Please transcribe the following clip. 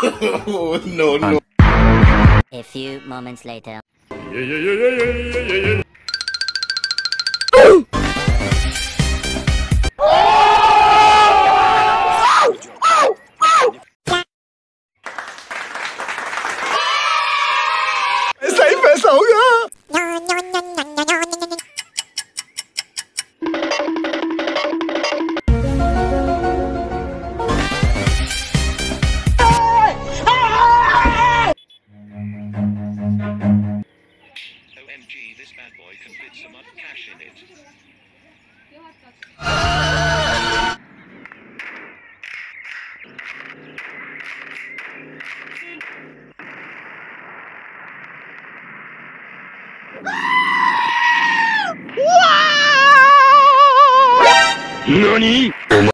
Oh, no, no. A few moments later. ऐसा ही पैसा होगा। OMG, this bad boy can fit so much cash in it. NANI?